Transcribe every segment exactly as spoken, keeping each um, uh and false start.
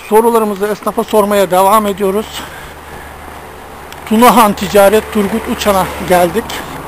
sorularımızı esnafa sormaya devam ediyoruz. Tunahan Ticaret Turgut Uçan'a geldik.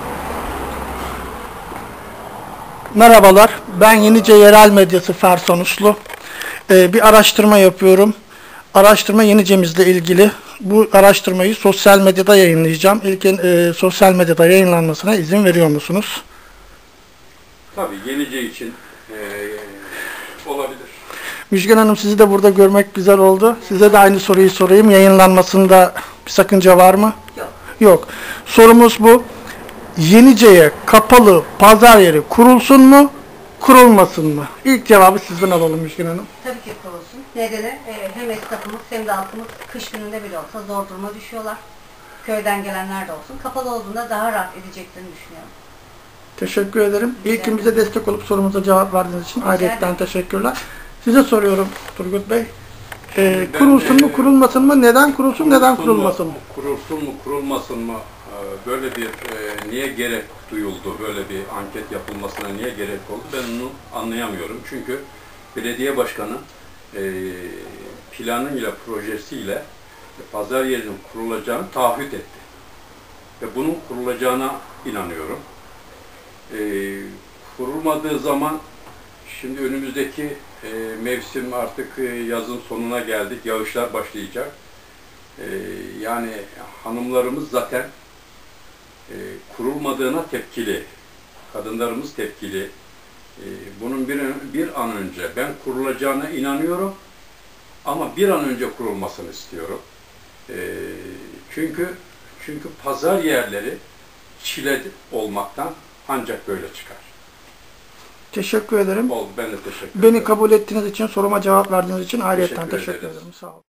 Merhabalar, ben Yenice Yerel Medyası Ferson Uslu. Ee, bir araştırma yapıyorum. Araştırma Yenice'mizle ilgili. Bu araştırmayı sosyal medyada yayınlayacağım. İlkin e, sosyal medyada yayınlanmasına izin veriyor musunuz? Tabii Yenice için e, olabilir. Müjgan Hanım, sizi de burada görmek güzel oldu. Size de aynı soruyu sorayım. Yayınlanmasında bir sakınca var mı? Yok. Yok. Sorumuz bu. Yenice'ye kapalı pazar yeri kurulsun mu, kurulmasın mı? İlk cevabı sizden alalım Müjgan Hanım. Tabii ki kurulsun. Nedeni e, hem esnafımız hem de halkımız kış gününde bile olsa zor duruma düşüyorlar. Köyden gelenler de olsun. Kapalı olduğunda daha rahat edeceklerini düşünüyorum. Teşekkür ederim. İlkin bize destek olup sorumuza cevap verdiğiniz için ayrıca teşekkürler. Size soruyorum Turgut Bey. Ee, Ben, kurulsun mu, e, kurulmasın mı? Neden kurulsun, neden kurulmasın mı? Kurulsun mu, kurulmasın mı? Ee, Böyle bir e, niye gerek duyuldu? Böyle bir anket yapılmasına niye gerek oldu? Ben onu anlayamıyorum. Çünkü belediye başkanı e, planıyla, projesiyle pazar yerinin kurulacağını taahhüt etti. Ve bunun kurulacağına inanıyorum. E, kurulmadığı zaman şimdi önümüzdeki e, mevsim artık e, yazın sonuna geldik. Yağışlar başlayacak. E, yani hanımlarımız zaten e, kurulmadığına tepkili. Kadınlarımız tepkili. E, bunun bir, bir an önce ben kurulacağına inanıyorum. Ama bir an önce kurulmasını istiyorum. E, çünkü çünkü pazar yerleri çile olmaktan ancak böyle çıkar. Teşekkür ederim. Oldu. Ben de teşekkür ederim. Beni kabul ettiğiniz için, soruma cevap verdiğiniz için ayrıca teşekkür, teşekkür ederiz. ederim. Sağ olun.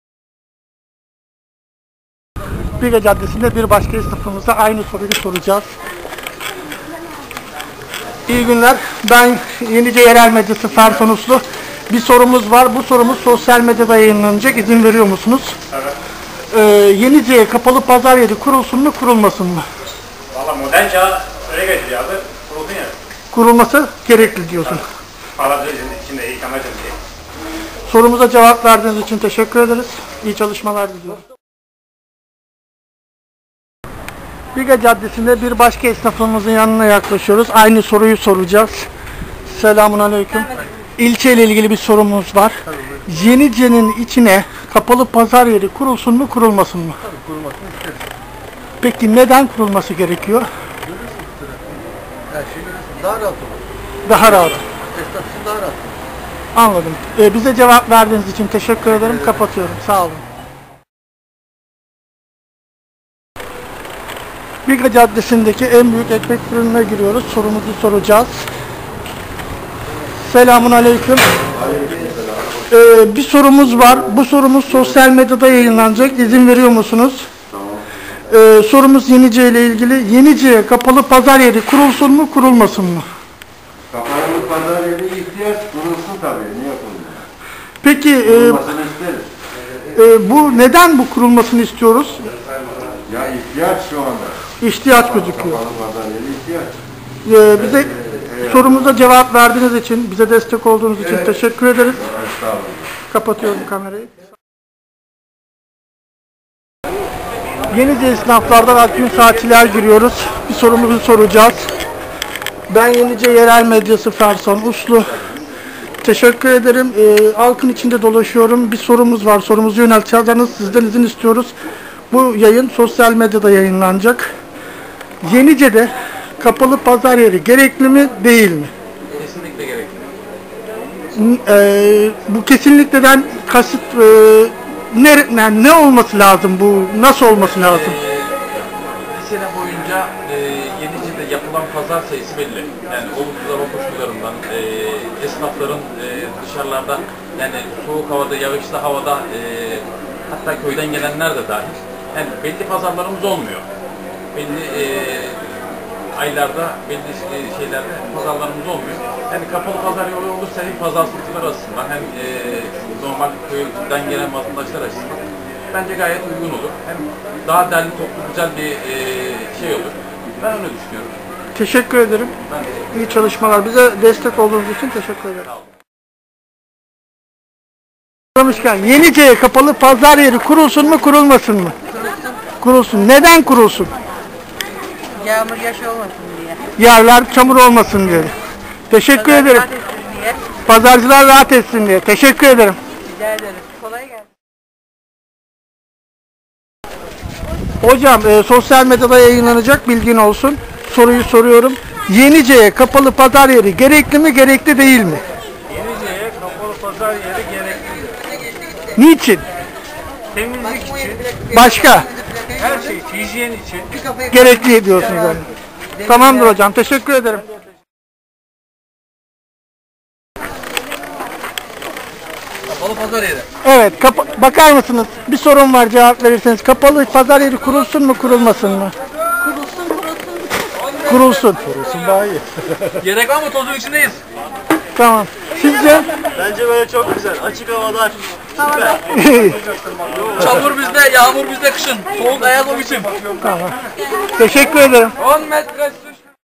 Bilge Caddesi'nde bir başka esnafımıza aynı soruyu soracağız. İyi günler. Ben Yenice Yerel Medyası Ferson Uslu. Bir sorumuz var. Bu sorumuz sosyal medyada yayınlanacak. İzin veriyor musunuz? Evet. Ee, Yenice'ye kapalı pazar yeri kurulsun mu, kurulmasın mı? Valla modern çağ öyle geçti abi. Kurulsun ya. Kurulması gerekli diyorsun. Parası içinde yıkamacım diye. Sorumuza cevap verdiğiniz için teşekkür ederiz. İyi çalışmalar diliyorum. Bilge Caddesi'nde bir başka esnafımızın yanına yaklaşıyoruz. Aynı soruyu soracağız. Selamun aleyküm. İlçe ile ilgili bir sorumuz var. Yenice'nin içine kapalı pazar yeri kurulsun mu, kurulmasın mı? Tabii kurulmasını isteriz. Peki neden kurulması gerekiyor? Her şey görürsün. Daha rahat olur. Daha rahat. Esnaf için daha rahat olur. Anladım. Ee, bize cevap verdiğiniz için teşekkür ederim. Evet. Kapatıyorum. Sağ olun. Bilge Caddesi'ndeki en büyük ekmek fırınına giriyoruz. Sorumuzu soracağız. Selamun aleyküm. Ee, bir sorumuz var. Bu sorumuz sosyal medyada yayınlanacak. İzin veriyor musunuz? Tamam. Ee, sorumuz Yenice ile ilgili. Yenice'ye kapalı pazar yeri kurulsun mu, kurulmasın mı? Kapalı pazar yeri ihtiyaç kurulsun tabii. Niye kurulmuyor? Peki e, Kurulmasını isteriz. e, bu neden bu kurulmasını istiyoruz? Ya ihtiyaç şu anda. İhtiyaç gözüküyor. Kapalı pazar yeri ihtiyaç. Ee, bize sorumuza cevap verdiğiniz için, bize destek olduğunuz için Evet. teşekkür ederiz. Estağfurullah. Kapatıyorum kamerayı. Yenice esnaflardan Akgün Saatçiler giriyoruz. Bir sorumuzu soracağız. Ben Yenice Yerel Medyası Ferson Uslu. Teşekkür ederim. Ee, halkın içinde dolaşıyorum. Bir sorumuz var. Sorumuzu yönelteceğiz. Sizden izin istiyoruz. Bu yayın sosyal medyada yayınlanacak. Yenice'de kapalı pazar yeri gerekli mi, değil mi? Kesinlikle gerekli. Ee, bu kesinlikleden kasıt e, ne, ne, ne olması lazım, bu nasıl olması lazım? Bir sene boyunca e, Yenice'de yapılan pazar sayısı belli. Yani olumsuz hava koşullarından, e, esnafların e, dışarılarda, yani soğuk havada, yağışlı havada, e, hatta köyden gelenler de dahil. Yani belli pazarlarımız olmuyor. Belli e, aylarda, belli e, şeylerde pazarlarımız olmuyor. Yani kapalı pazar yolu olursa hem pazarlıkçılar açısından hem e, normal köyden gelen vatandaşlar açısından bence gayet uygun olur. Hem daha derli toplu güzel bir e, şey olur. Ben öyle düşünüyorum. Teşekkür ederim. Ben de. İyi çalışmalar. Bize destek olduğunuz için teşekkür ederim. başlamışken Yenice'ye kapalı pazar yeri kurulsun mu kurulmasın mı? Kurulsun. Neden kurulsun? Yağmur yaş olmasın diye. Yerler çamur olmasın diye. Teşekkür ederim. Rahat etsin diye. Pazarcılar rahat etsin diye. Teşekkür ederim. Rica ederim. Kolay gelsin. Hocam e, sosyal medyada yayınlanacak, bilgin olsun. Soruyu soruyorum. Yenice'ye kapalı pazar yeri gerekli mi gerekli değil mi? Yenice'ye kapalı pazar yeri gerekli. Niçin? Temizlik için, Başka? her şey, hijyen için. Gerekli diyorsunuz yani. Tamamdır hocam. Teşekkür ederim. Kapalı pazar yeri. Evet. kapa- bakar mısınız? Bir sorun var, cevap verirseniz. Kapalı pazar yeri kurulsun mu kurulmasın mı? Kurulsun kurulsun. Kurulsun. Kurulsun daha iyi. Gerek var mı? Tozun içindeyiz. Tamam. Sizce? Bence böyle çok güzel. Açık havada. Çamur bizde, yağmur bizde kışın. Soğuk ayaz o biçim. Tamam. Teşekkür ederim. on metre su.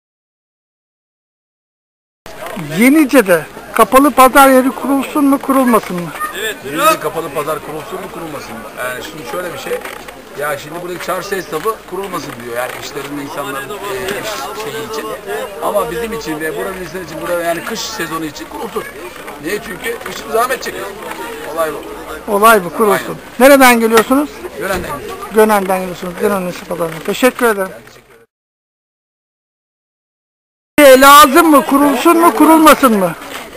Yenice'de kapalı pazar yeri kurulsun mu kurulmasın mı? Yenice kapalı pazar kurulsun mu kurulmasın mı? Yani şimdi şöyle bir şey. Ya şimdi buradaki çarşı esnafı kurulmasın diyor. Yani işlerinde insanların e, iş şeyi için. Ama bizim için ve buranın insanı için, burada yani kış sezonu için kurulsun. Niye? Çünkü kışın zahmet çekiyor. Olay bu. Olay bu, kurulsun. Nereden geliyorsunuz? Gören de. Gönen'den geliyorsunuz. Gönen'in ışık pazarına. Teşekkür ederim. Lazım mı? Kurulsun mu? Kurulmasın mı?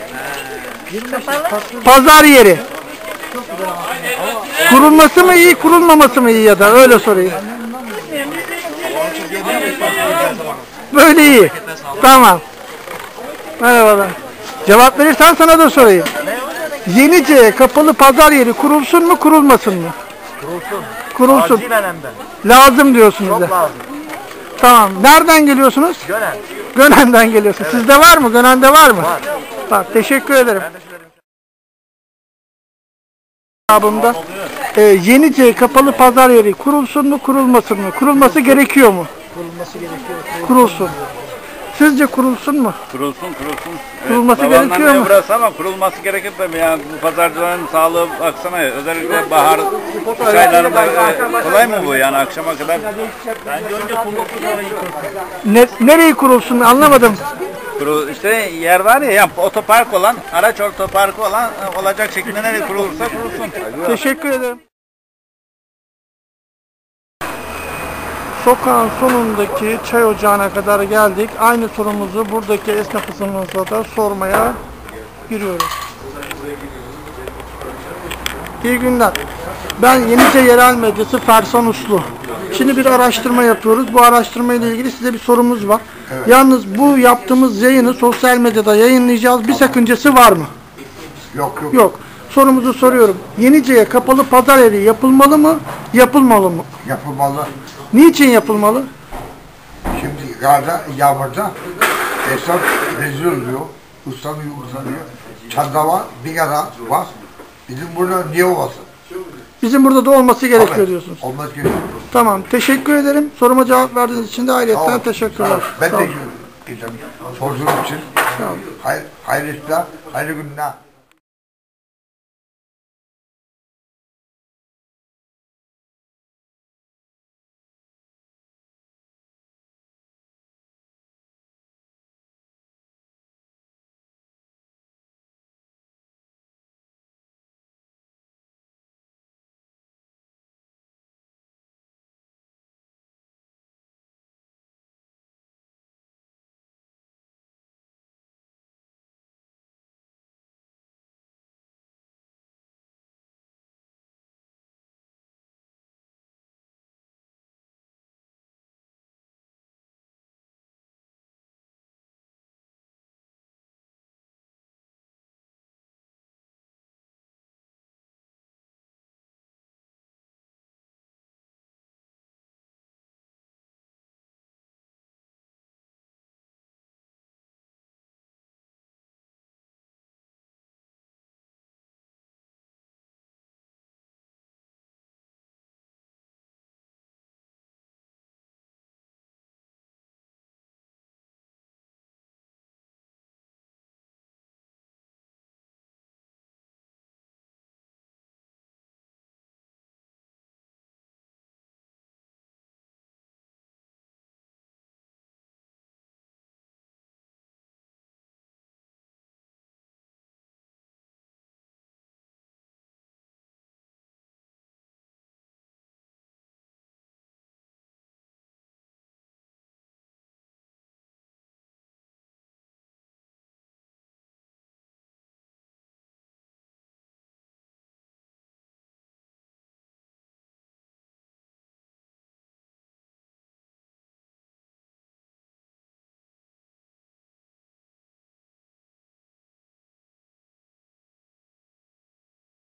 Pazar yeri. Kurulması mı iyi, kurulmaması mı iyi ya da öyle sorayım. Böyle iyi. Tamam. Merhabalar. Cevap verirsen sana da sorayım. Yenice'ye kapalı pazar yeri kurulsun mu kurulmasın mı? Kurulsun. Kurulsun. Acilen hem de. Lazım diyorsunuz Çok da. lazım. Tamam. Nereden geliyorsunuz? Gönen. Gönen'den geliyorsunuz. Sizde var mı? Gönen'de var mı? Var. Var. Teşekkür ederim. Ben de şöyle bir Cevabımda e, Yenice kapalı pazar yeri kurulsun mu kurulmasın mı? Kurulması gerekiyor mu? Kurulması gerekiyor. Kurulsun. Sizce kurulsun mu? Kurulsun, kurulsun. Kurulması Evet, gerekiyor babandan mu? burası ama kurulması gerekir tabii. Yani bu pazarcıların sağlığı baksana. Özellikle bahar kış aylarında e, kolay mı bu yani akşama kadar? Bence önce kumlu pazarı yıkılsın. Ne, nereyi kurulsun anlamadım. Kurul, işte yer var ya, yani otopark olan, araç otoparkı olan e, olacak şekilde nereye kurulursa kurulsun. Teşekkür ederim. Sokağın sonundaki çay ocağına kadar geldik. Aynı sorumuzu buradaki esnafımıza da sormaya giriyoruz. İyi günler. Ben Yenice Yerel Medyası Ferson Uslu. Şimdi bir araştırma yapıyoruz. Bu araştırma ile ilgili size bir sorumuz var. Yalnız bu yaptığımız yayını sosyal medyada yayınlayacağız. Bir sakıncası var mı? Yok yok. Yok. Sorumuzu soruyorum. Yenice'ye kapalı pazar yeri yapılmalı mı? Yapılmalı mı? Yapılmalı. Niçin yapılmalı? Şimdi karda, yağmurda esnaf rezil oluyor. Uslanıyor, uslanıyor. Çanda var, bir kadar var. Bizim burada niye olmasın? Bizim burada da olması gerekiyor Tabii, diyorsunuz. olması gerekiyor. Tamam. Teşekkür ederim. Soruma cevap verdiğiniz için de Sağ ayrıca olun, teşekkürler. sağ olun. Ben Sağ olun. teşekkür ederim. Sorduğum için. Hayır, hayırlı işler, hayırlı günler.